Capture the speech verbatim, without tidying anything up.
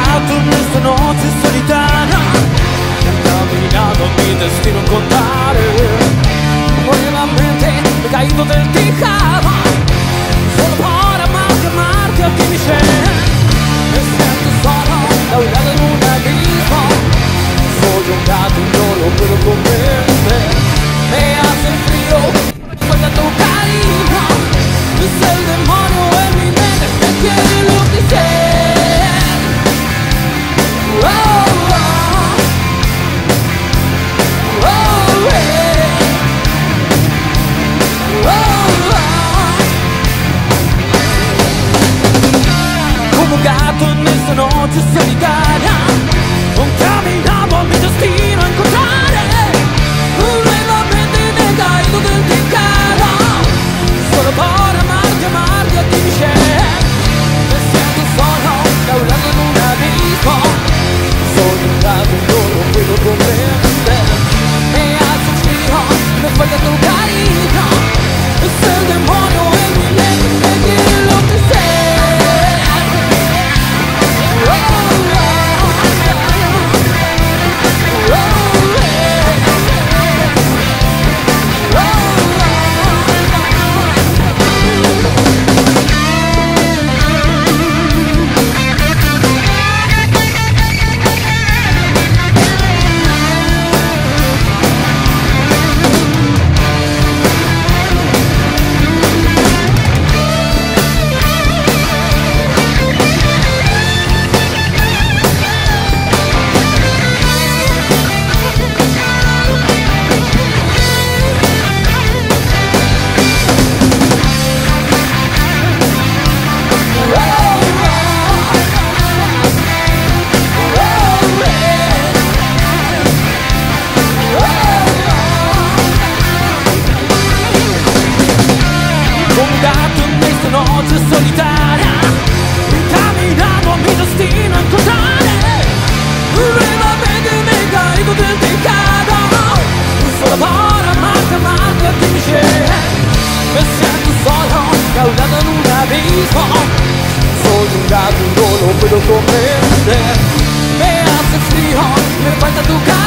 gato en esta noche solitaria, caminando mi destino a encontrar. Nuevamente me he caído del tejado, solo para amarte, amarte a ti, Michelle. Me siento solo, ahogado en un abismo. Soy un gato y no lo puedo comprender. Me hace frío, falta tu cariño. Es el demonio en mi mente, me quiere enloquecer. Oh, oh, oh, yeah. Oh, oh. Como un gato en esta noche solitaria, caminando a mi destino a encontraré. Nuevamente me he caído del tejado, solo para amarte, amarte a ti, Michelle. Me siento solo, caulando en un abismo. Soy un gato y no lo puedo comprender. Me hace frío, me falta tu cariño. Es el demonio en mi mente, me quiere enloquecer. Oh, oh. Noche solitaria, caminando a mi destino a encontraré. Nuevamente me he caído del tejado, solo para amarte, amarte a ti, Michelle. Me siento solo, caudado en un abismo. Soy un gato y no lo puedo comprender. Me hace frío, me falta tu cara.